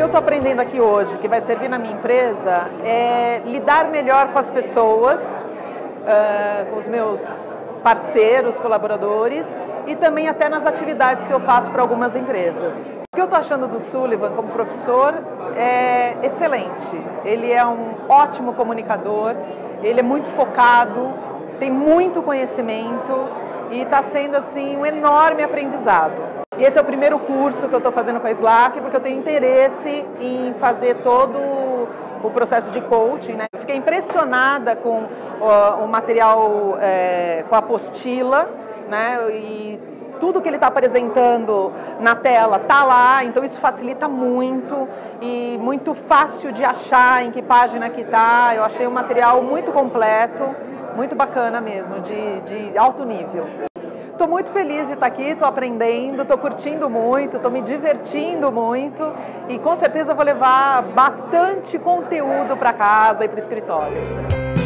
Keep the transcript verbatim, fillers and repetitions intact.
eu estou aprendendo aqui hoje, que vai servir na minha empresa, é lidar melhor com as pessoas, uh, com os meus parceiros, colaboradores e também até nas atividades que eu faço para algumas empresas. O que eu estou achando do Sullivan como professor é excelente. Ele é um ótimo comunicador, ele é muito focado, tem muito conhecimento e está sendo assim um enorme aprendizado. E esse é o primeiro curso que eu estou fazendo com a Slack, porque eu tenho interesse em fazer todo o processo de coaching, né? Eu fiquei impressionada com o, o material, é, com a apostila, né? E tudo que ele está apresentando na tela está lá, então isso facilita muito e muito fácil de achar em que página que está. Eu achei um material muito completo, muito bacana mesmo, de, de alto nível. Estou muito feliz de estar aqui, estou aprendendo, estou curtindo muito, estou me divertindo muito e com certeza vou levar bastante conteúdo para casa e para o escritório.